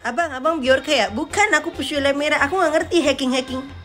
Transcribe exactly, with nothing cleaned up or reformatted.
Abang, abang Bjorka ya? Bukan, aku pesulap merah. Aku nggak ngerti hacking-hacking.